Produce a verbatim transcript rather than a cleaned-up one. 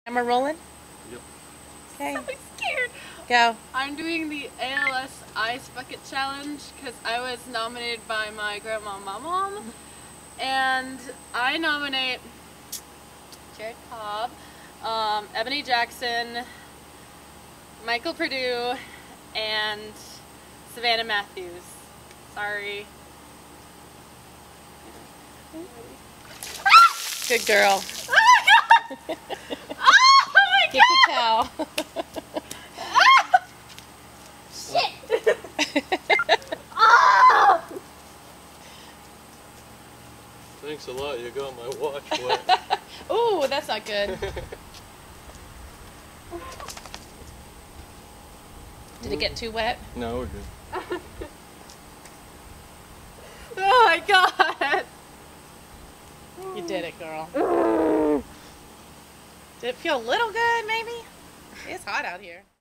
Camera rolling? Yep. Okay. I'm so scared. Go. I'm doing the A L S Ice Bucket Challenge because I was nominated by my grandma and my mom. And I nominate Jared Cobb, um, Ebony Jackson, Michael Perdue, and Savana Matthews. Sorry. Good girl. Oh my god! Oh my Get the towel. Shit! Oh! Thanks a lot, you got my watch wet. Ooh, that's not good. Did it get too wet? No, we're good. Oh my god! You did it, girl. Did it feel a little good, maybe? It's hot out here.